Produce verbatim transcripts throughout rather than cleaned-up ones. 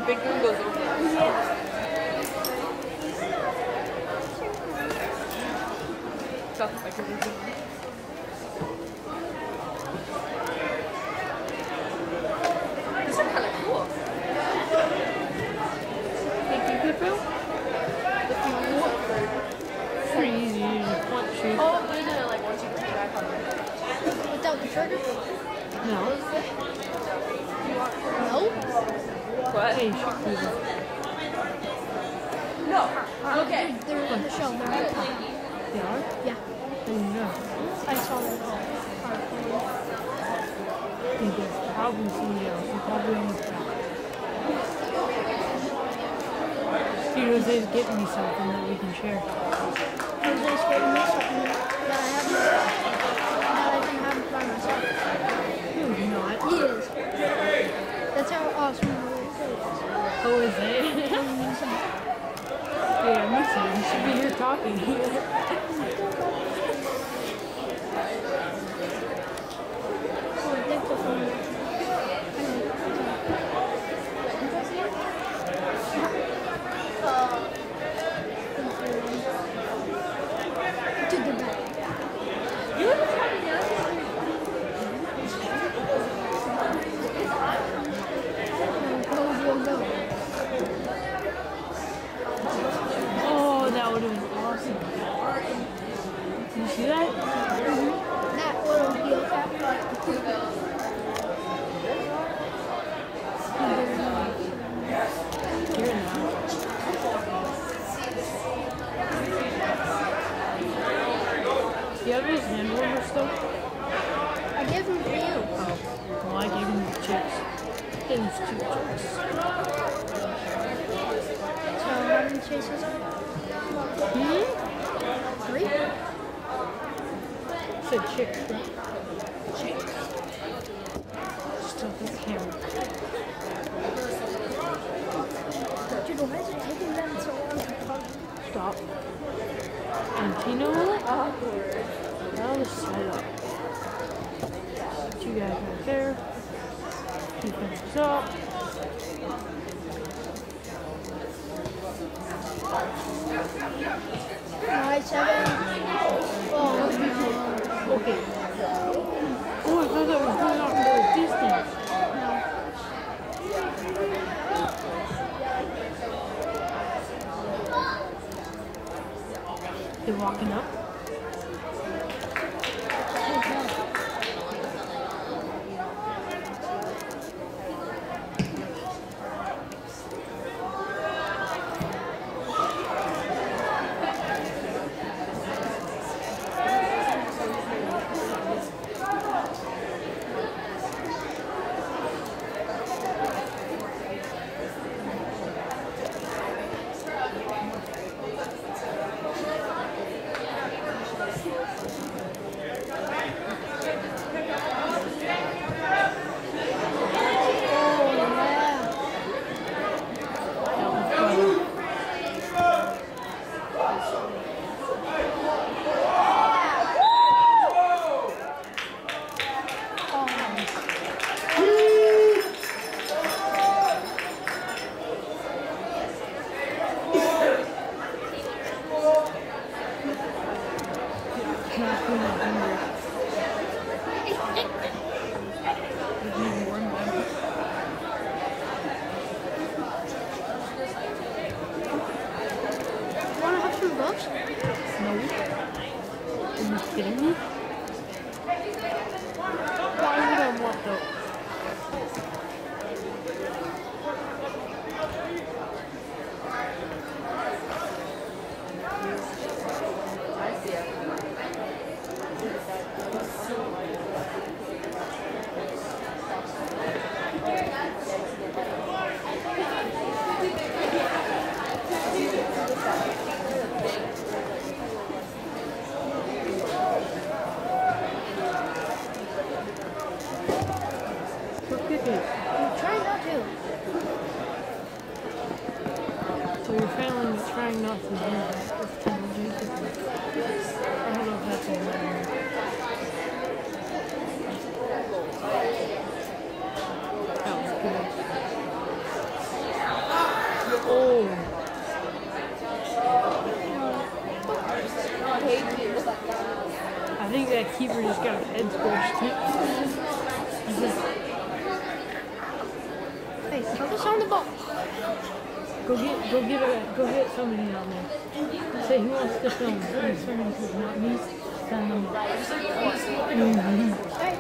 big one goes over. Yeah. Stuff like everything. These are kind of cool. Think you could film? If you walk It's pretty easy. You just want to shoot. oh, no, no, like once you put it back on there. Without the trigger? No. No? What? Hey, shoot people. No. Okay. They're in the show. They're in the show. They are? Yeah. I didn't know. I saw them. I think there's probably somebody else. They're probably on the back. See, Jose's getting me something that we can share. Jose's getting me something that I haven't, that I can have by myself. No, he's not. He is. That's how awesome he is. Oh, is it? Yeah, me too. You should be here talking. Oh, I think the phone. To the back. You were just having the Oh, that would have been awesome. Did you see that? Mm-hmm. That little heel cap. Here now. Do you have his hand warmer still? I gave him to you. Oh, well, I gave him the chips. It was two chips. So how many chases? Hmm? Three? I said chicks, right? Chicks. Still the camera. Dude, why is it taking them so long to come? Stop. Antino? Now the setup. Two guys right there. Defense up. Alright, seven. Oh, Okay. Oh, I thought that was going off more distance. They're walking up. kidding me? Why would I want those? that keeper just got his head squished. He's just, Hey, focus on the ball. go get, go get a, go get somebody on there. Say who wants to film. Please, someone who's not me. Send them up. Mm-hmm. Hey.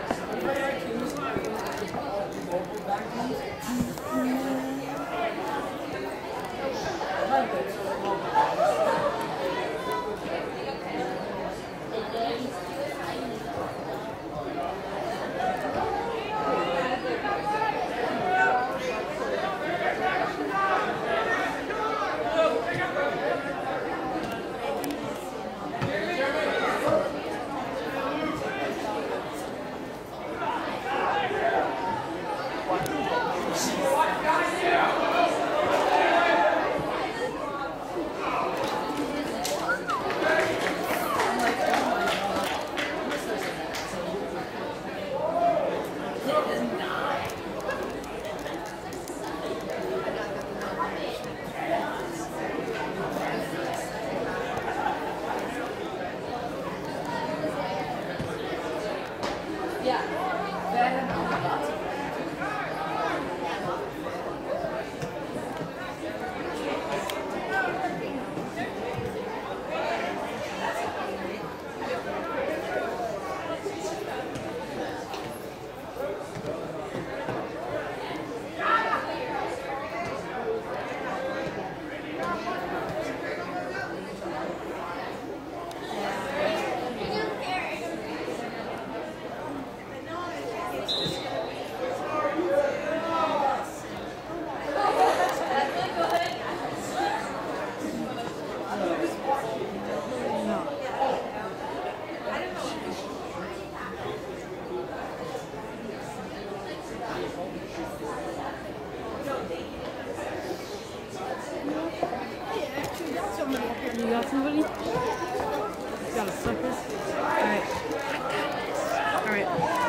You got somebody? Got a sucker? Alright. Alright.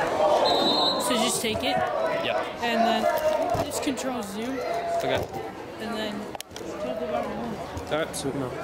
So just take it. Yeah. And then just control zoom. Okay. And then tilt the bottom one. Alright, sweet now.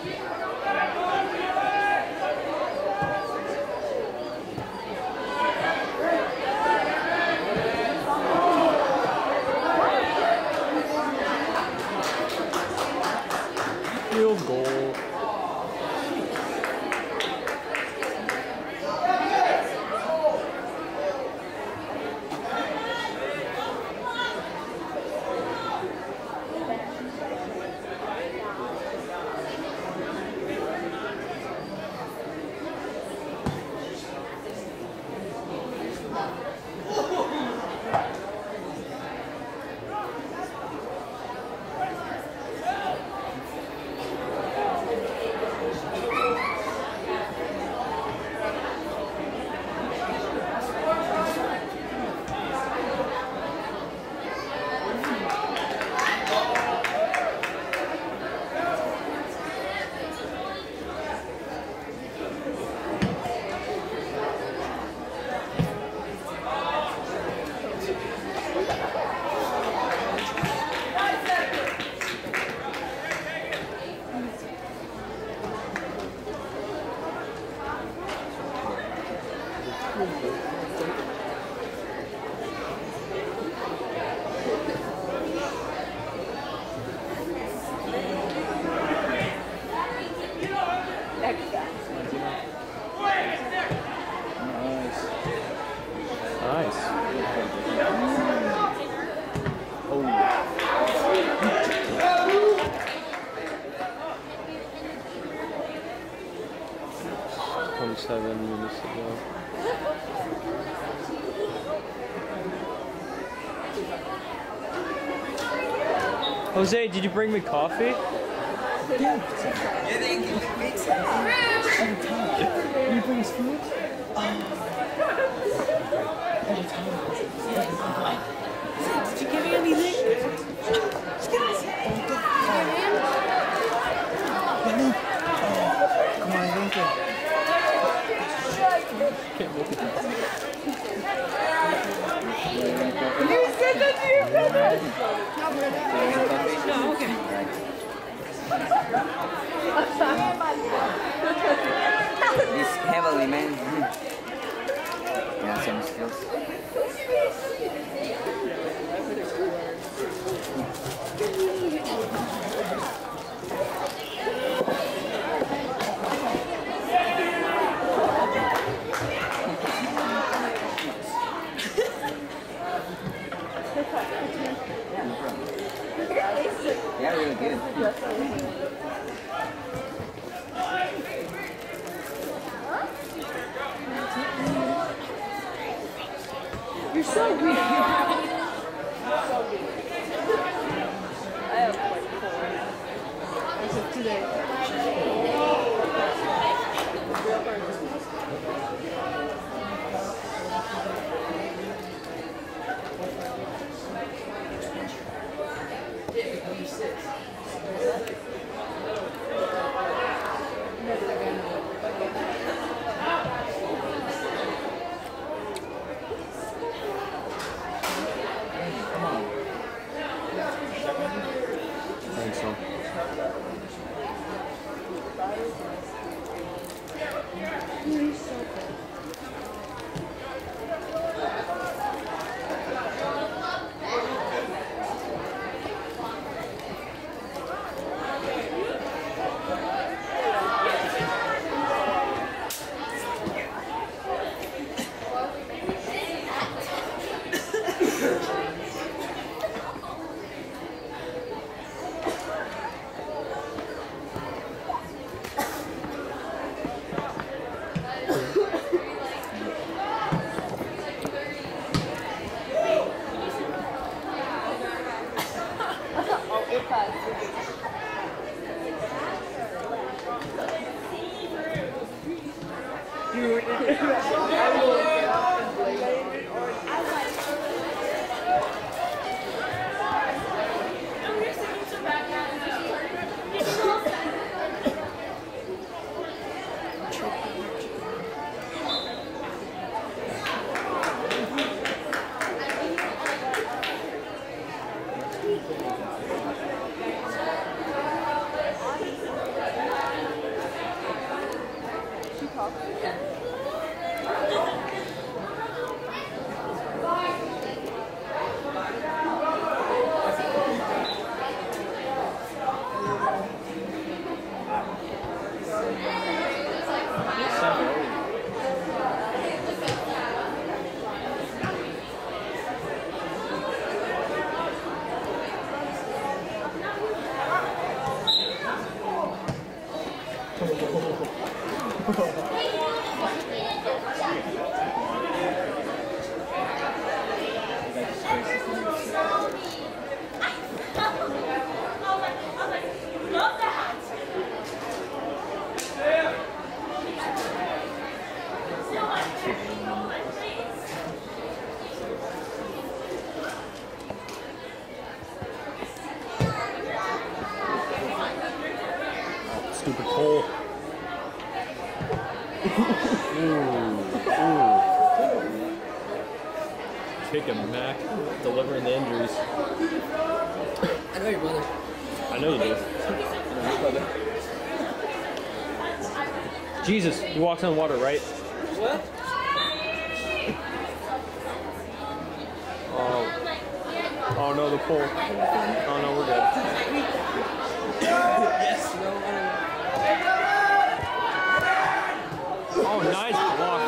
Field goal. Nice. Oh. twenty-seven minutes ago. Jose, did you bring me coffee? You bring us food? Did you give me anything? Come on, drink it. Can't look at that. You said that to your brother! No, okay. This heavily, man. Yeah, some skills. Yeah, really good. You're so weird. So weird. I have like four. As of today. I think so. I think so. Stupid pole. Ooh, ooh. Chicken Mac delivering the injuries. I know your brother. I know you do. Jesus, he walks on water, right? What? Oh. Oh no, the pole. Oh no, we're good. Yes. No. Oh, nice block.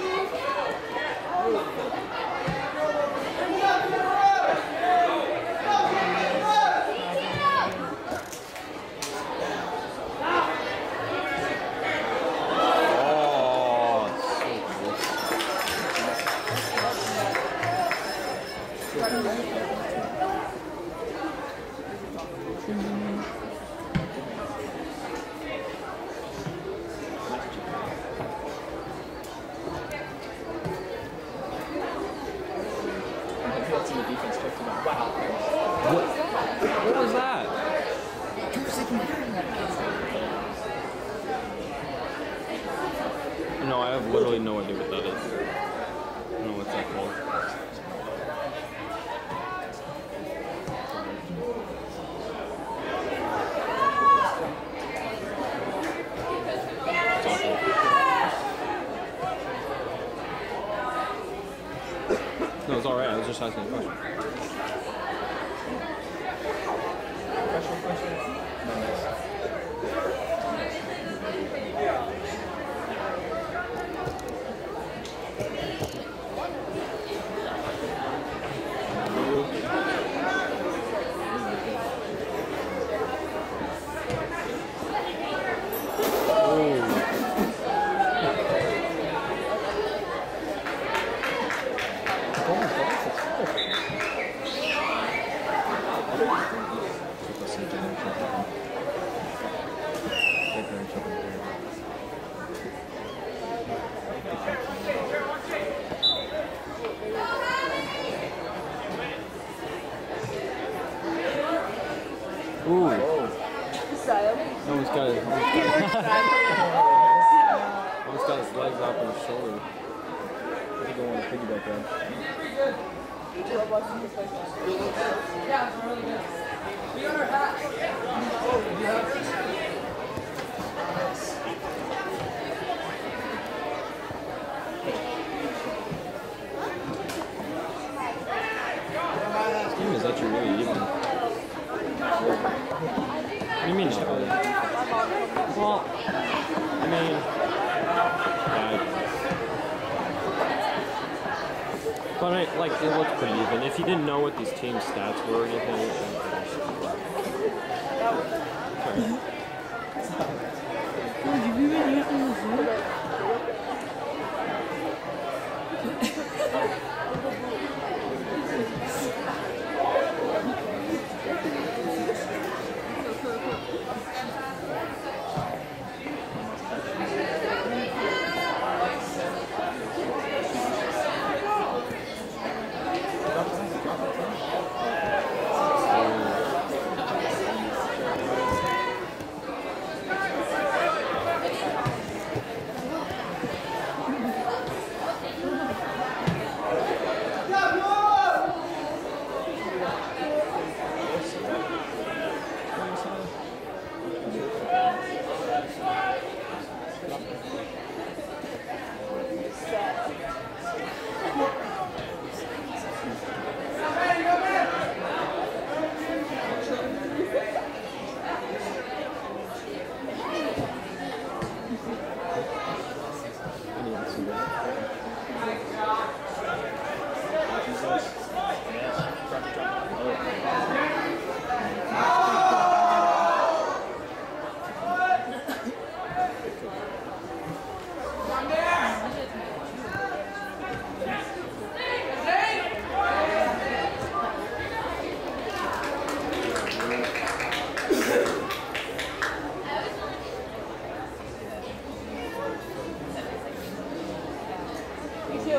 What? What was that? No, I have literally no idea what that is. I don't know what's that called. No, it's alright. I was just asking a question. Ooh. No, he's got his, almost got his legs off on his shoulder. I think I want to piggyback that. Steve, is that your really even? What do you mean not really? Well, I mean, yeah. But I, like, it looks pretty even. If you didn't know what these team stats were or anything, it Would you be really using this one?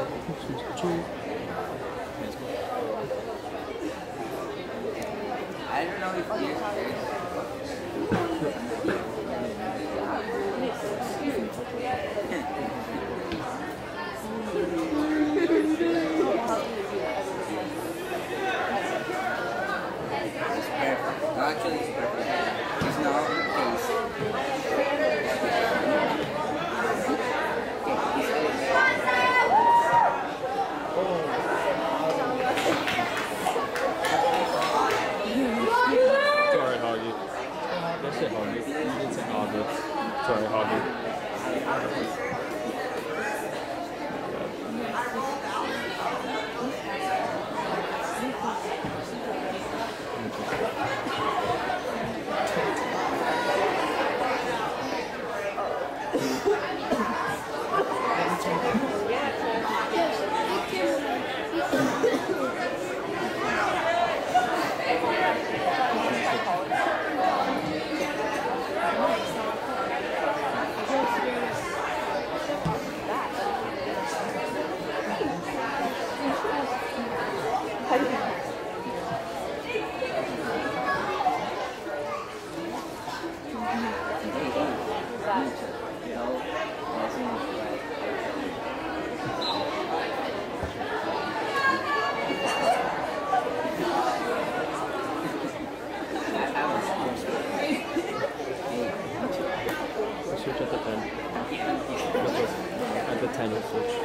I don't know if you It's perfect. No, actually, it's perfect. It's not case. Sorry, Hoggy. Don't say Hoggy. You didn't say Hoggy. Sorry, Hoggy. Switch at the ten. At the ten, we'll switch.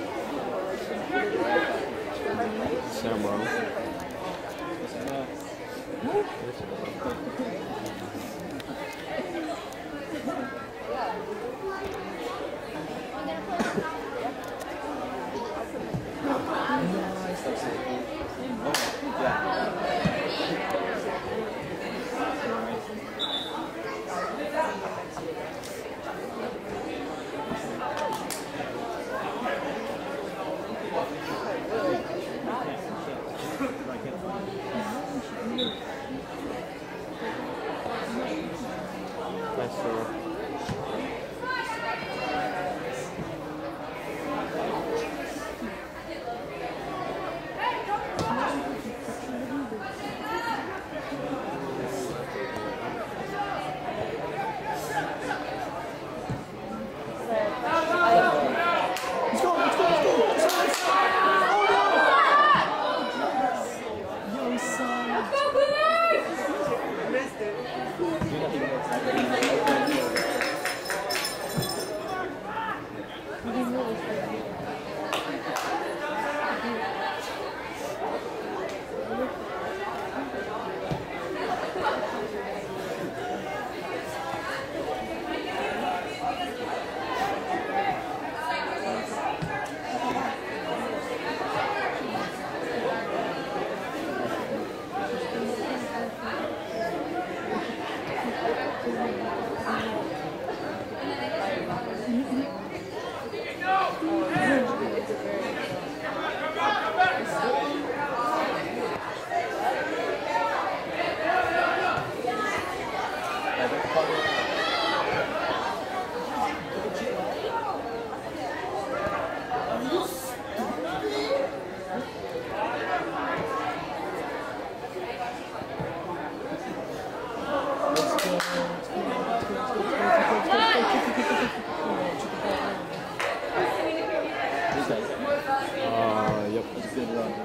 Sam wrong. Nice throw. Uh, yep. It's a good run.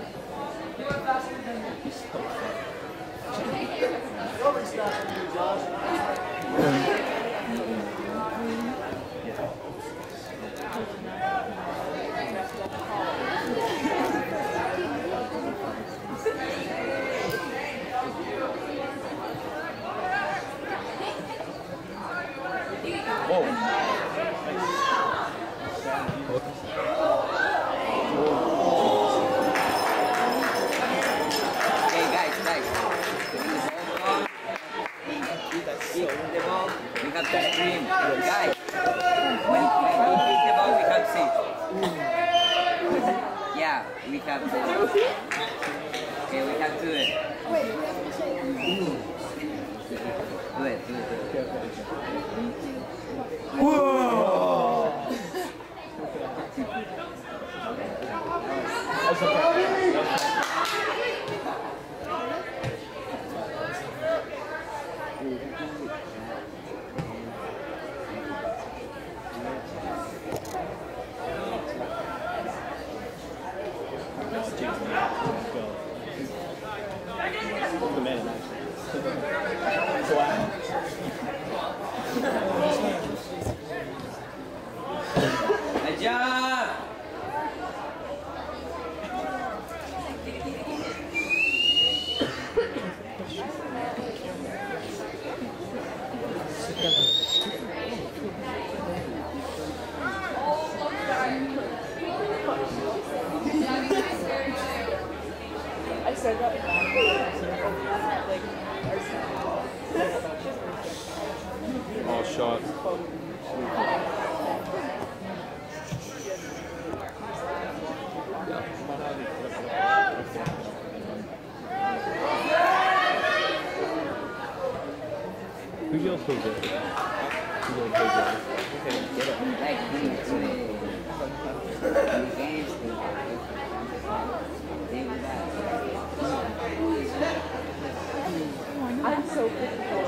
Okay, guys, guys. When the ball, kick the ball, we have to scream. Guys, when, when we kick the ball, we have to say. Yeah, we have to. Okay, we have to do it. Wait, we have to say. Do it, do it, do it. Whoa! All shot. Who yells Jose? Who yells Jose? Okay, get up. Like, we need to games to deal with that. I'm so difficult.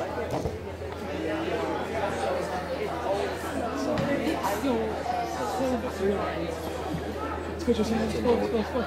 Let's go, Jesse. Let's go, let's go, let's go.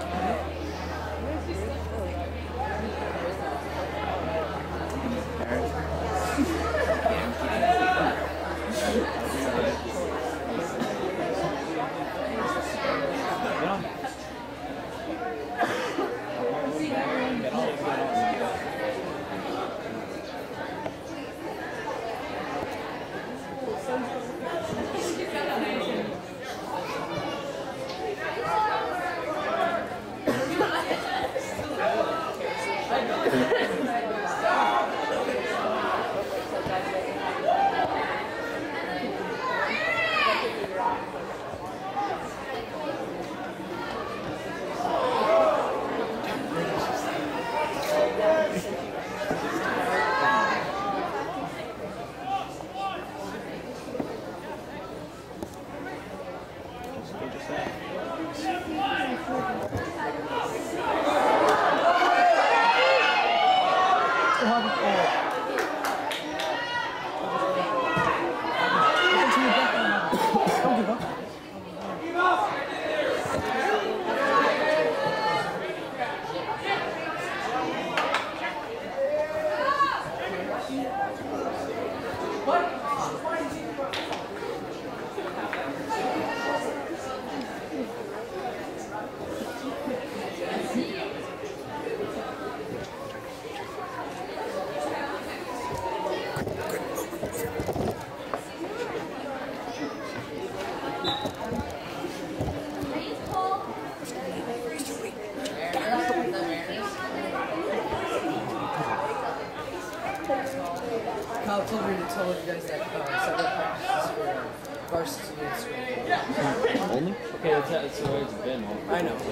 Kyle told me to tell you guys that uh, several practices for varsity and school. Only? Okay, that's, that's where it's been. I know, but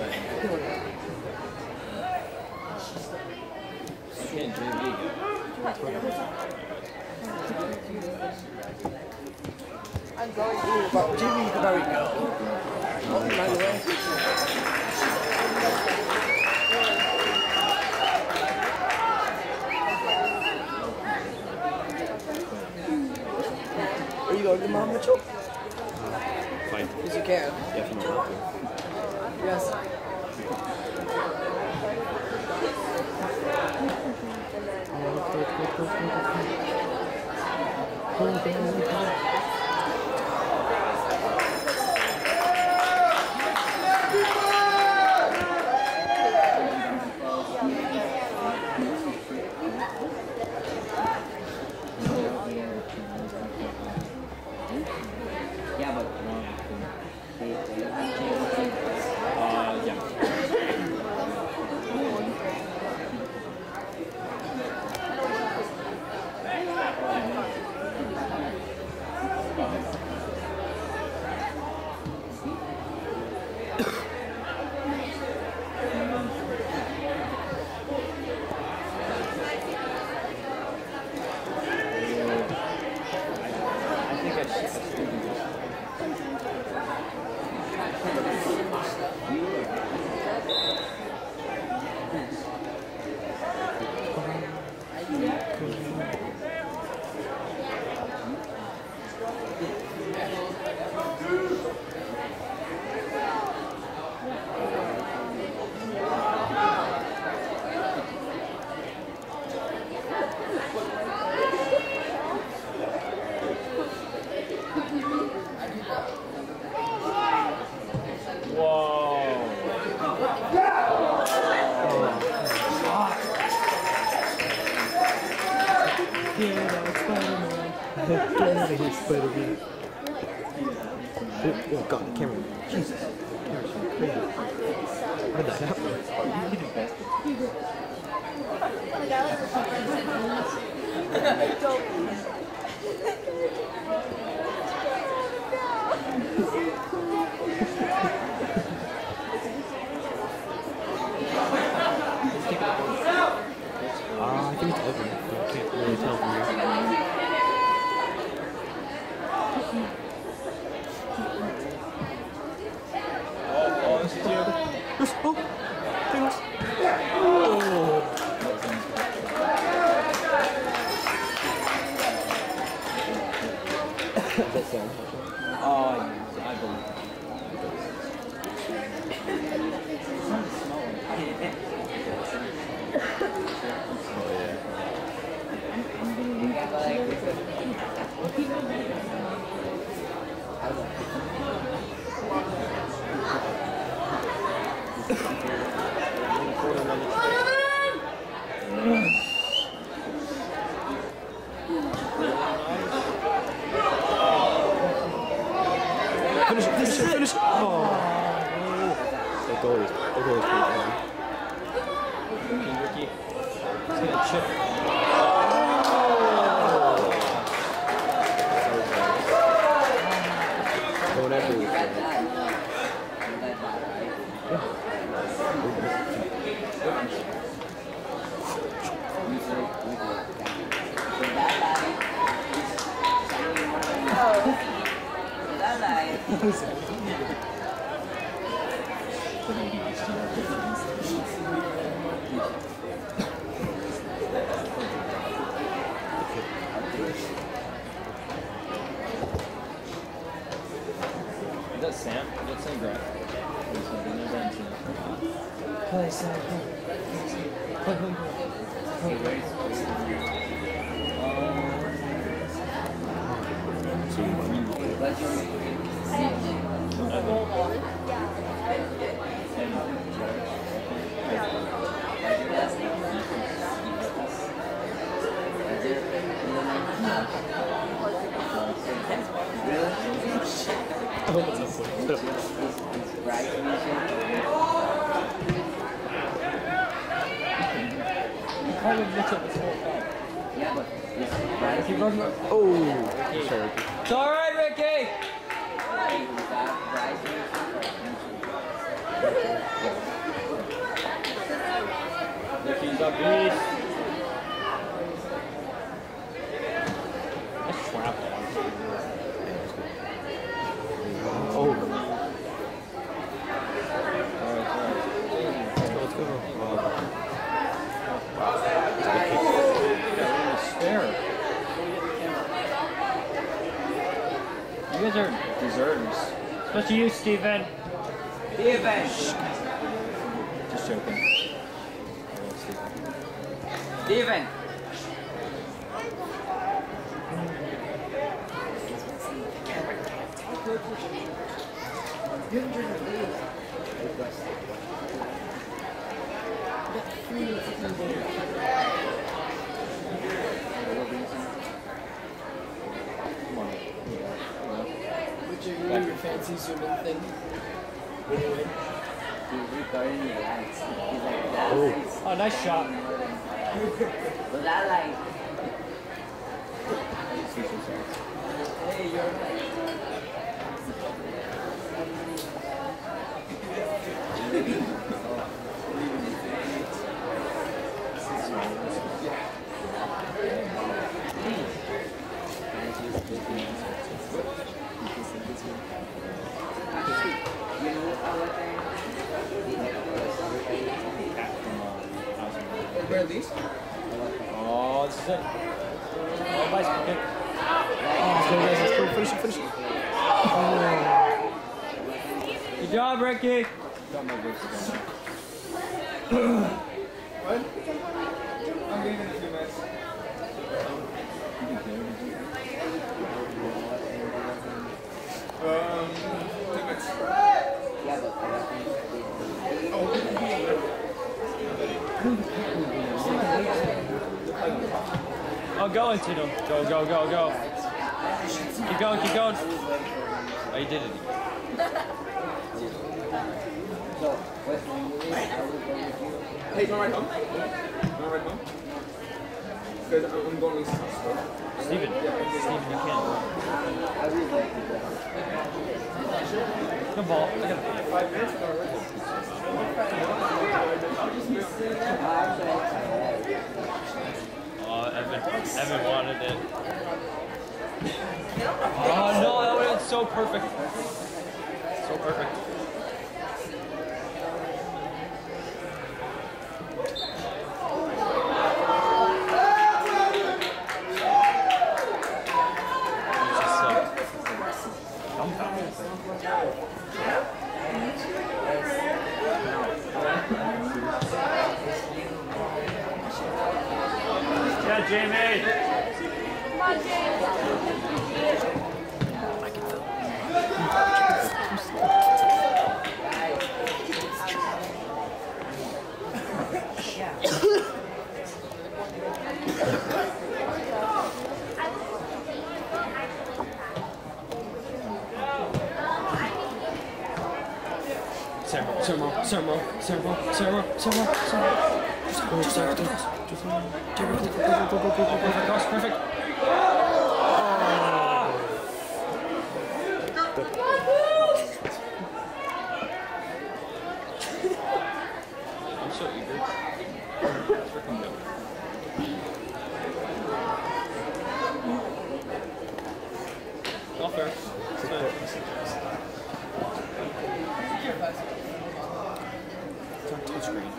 I can't J V. I'm going to. Jimmy, there we go. Oh, by the way. Are you going to Mom Mitchell? Fine. Because you can. Definitely. Yes. Yeah, but um, they, they, Uh, yeah. I think I should. I should do this. Yeah, that's Spider-Man. Get out of here, Spider-Man. Oh, God, the camera. Jesus. How did that happen? Ah, I think it's open. I can't really tell from here. Oh, this is you. Yes, oh, thanks. Oh. That's so Oh, I believe. Finish it, finish it, finish it. Oh. That goal is, that goal is pretty funny. Ricky. It's gonna chip. Going everywhere. Is that Sam? Is that Sam Grant? Play Sam. Play home. Oh, sorry. It's alright, Ricky! Ricky's a beast. Nice trap. Oh. Alright, Let's go, let's go. alright. Spare. You guys are deserters. Especially you, Steven. Steven! Just joking. Steven! Your, your fancy zoom in thing. Oh. Oh, nice shot. Hey, you're right. Where are these? Oh, this is it. Oh, bicycle kick. Let's go, guys. Let's go. Finish it, finish it. Oh. Good job, Ricky. Got my boots again. What? I'm getting in a few minutes. Um, two minutes. Oh, go into them. Go, go, go, go. Keep going, keep going. Oh, you did it. So, West Indies, I will go with you. Hey, can I come? Can I come? Because I'm I'm going to Scotland. Steven, Steven, you can't. I will go with you. Good ball. I got it. Five minutes ago already. Oh, Evan, Evan wanted it. Oh no, that would have been so perfect. So perfect. Just so dumbfounded. Yeah, Jamie. Come on, James. Servo, servo, servo, servo, servo, servo, servo. Just go, just go, just go. Perfect cross, perfect. I'm so eager. It's freaking dope. All fair. It's fine. It's on touchscreen.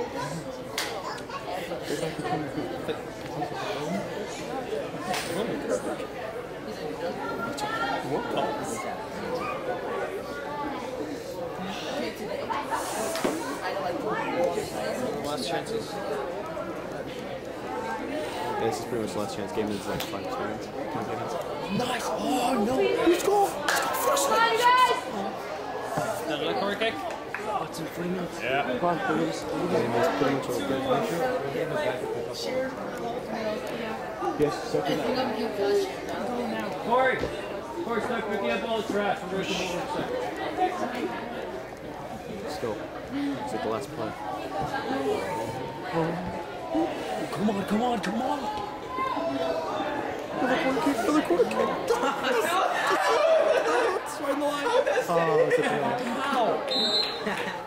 Last chances. Yeah, this is pretty much the last chance game. It's like five seconds. ten seconds. Nice! Oh no! Let's go! Let's go first! Come on, guys. Another corner kick? What's in three minutes? Yeah. Come on, please. Game is pretty much over. Yes, second out. Corey! Corey, stop picking up all the trash. We're going to come over in a second. Let's go. It's like the last play. Come on, come on, come on! Another corner kick, another corner kick. It's right in the line. Oh, it's a penalty. Ow!